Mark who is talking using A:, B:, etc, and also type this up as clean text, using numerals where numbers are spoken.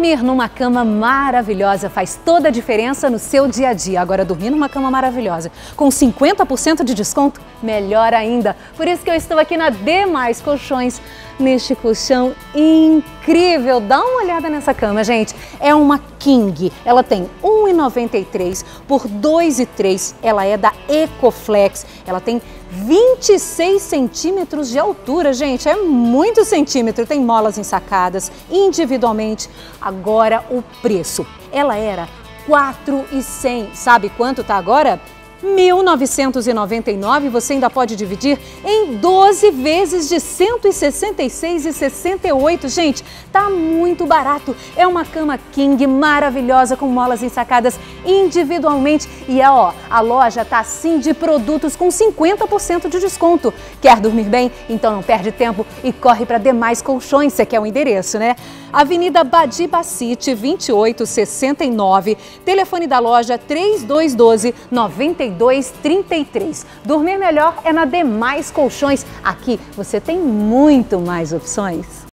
A: Dormir numa cama maravilhosa faz toda a diferença no seu dia a dia. Agora, dormir numa cama maravilhosa com 50% de desconto, melhor ainda. Por isso que eu estou aqui na Demais Colchões, neste colchão incrível. Dá uma olhada nessa cama, gente. É uma King. Ela tem 1,93 por 2,3. Ela é da Ecoflex. Ela tem 26 centímetros de altura, gente. É muito centímetro. Tem molas ensacadas individualmente. Agora o preço. Ela era 4.100. Sabe quanto tá agora? 1.999, você ainda pode dividir em 12 vezes de 166,68. Gente, tá muito barato. É uma cama King maravilhosa com molas ensacadas individualmente. E a loja tá assim de produtos com 50% de desconto. Quer dormir bem? Então não perde tempo e corre para Demais Colchões. Você quer o endereço, né? Avenida Badi Bacite, 2869. Telefone da loja 3212-9233. Dormir melhor é na Demais Colchões. Aqui você tem muito mais opções.